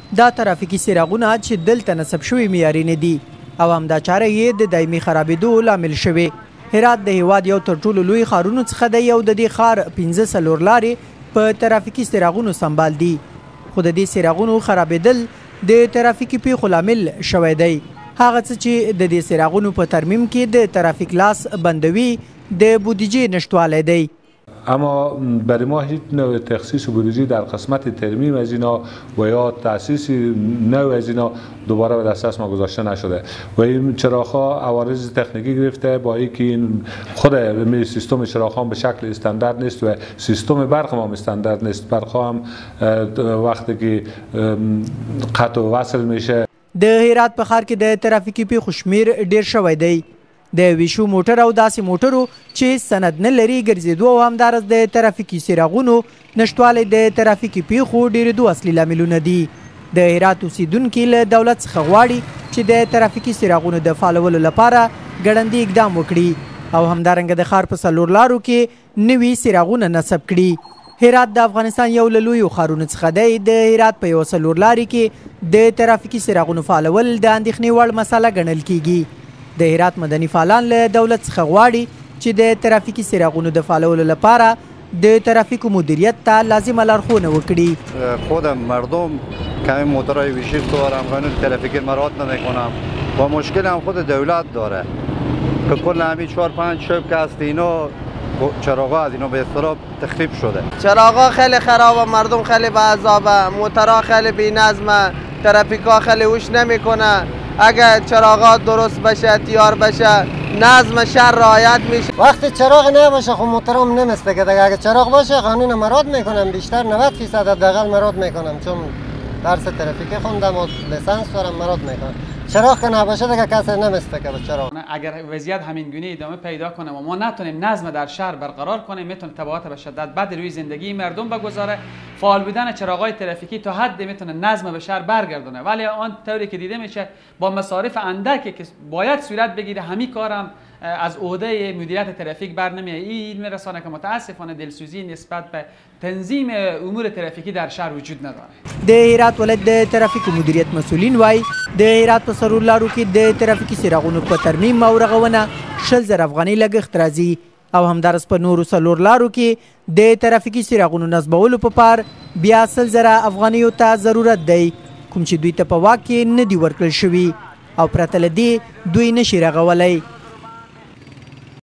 دا ترافیکي څراغونه چې دلته نصب شوي معیاري نه دي او همدا چاره یې د دایمي خرابېدو لامل شوی. هرات د هیواد یو تر ټولو لوی ښارونو څخه دی او د دې ښار 15 څلور لارې په ترافیکي څراغونو سمبال دي، خو د دې څراغونو خرابېدل د ترافیکي پیښو لامل شوی دی. هغه څه چې د دې څراغونو په ترمیم کې د ترافیک لاس بندوي د بودجه نشتوالی دی. اما برای ما هیچ نوع تخصیص بودجه در قسمت ترمیم از اینا و یا تاسیس نوع از اینا دوباره به دسترس ما گذاشته نشده و این چراغ‌ها عوارض تکنیکی گرفته با اینکه این خود سیستم چراغ‌ها به شکل استاندارد نیست و سیستم برق ما استاندارد نیست. برق‌ها هم وقتی که قطع و وصل میشه. د هرات په ښار کې د ترافیکي پیښو شمیر ډیر شوی دی. د ویشو موټر او داسې موټرو چې سند نه لري ګرځېدو او همدارس د ترافیکي څراغونو نشتوالی د ترافیکي پیښو ډېرېدو اصلي لاملونه دي. د هرات اوسیدونکي له دولت څخه غواړي چې د ترافیکي څراغونو د فعالولو لپاره ګړندي اقدام وکړي او همدارنګه د ښار په څلور لارو کې نوي څراغونه نصب کړي. هرات د افغانستان یو له لویو ښارونو څخه دی. د هرات په یوه څلور لارې کې د ترافیکي څراغونو فعالول د اندېښنې وړ مسله ګڼل کیږي. د هرات مدني فعالان له دولت څخه غواړي چې د ترافیکي څراغونو د فعالولو لپاره د ترافیکو مدیریت ته لازمه لارښوونه وکړي. خود مردم کمی موتورهای ویشی دارم، قانون ترافیکی مراعات نمیکنم و مشکل هم خود دولت داره که کل همین 4-5 شب که هست اینا چراغا از اینا به اصطلاح تخریب شده. چراغا خیلی خرابه، مردم خیلی به عذابه، موتورها خیلی بی‌نظمه، ترافیکا خیلی هوش نمیکنه. اگر چراغات درست بشه، تیار بشه، نظم شهر رعایت میشه. وقتی چراغ نباشه خب محترم نمیسته که اگر چراغ باشه قانون مراد میکنم، بیشتر 90% حداقل مراد میکنم، چون درس ترافیکی خوندم و لیسانس دارم، مراد میکنم. چراغ که نباشه دیگه کسی نمیسته که به چراغ. اگر وضعیت همین گونه ادامه پیدا کنه و ما نتونیم نظم در شهر برقرار کنیم، میتونه تبعات به شدت بد روی زندگی مردم بگذاره. فعال بودن چراغ‌های ترافیکی تا حد میتونه نظم به شهر برگردونه، ولی آن طوری که دیده میشه با مصارف اندکی که باید صورت بگیره همین کارم از عهده مدیریت ترافیک بر نمیاد. این میرسانه که متاسفانه دلسوزی نسبت به تنظیم امور ترافیکی در شهر وجود نداره. د هرات ولایت د ترافیکو مدیریت مسئولین وایي د هرات په څلور لارو کې د ترافیکي څراغونو په ترمیم او رغونه 100,000 افغانۍ لګښت راځي او همدارس په نورو څلور لارو کې د ترافیکي څراغونو نصبولو په پار بیا 100,000 افغانیو ته ضرورت دی، کوم چې دوی ته په واک کې نه دي ورکړل شوي او پرته له دې دوی نشي رغولی.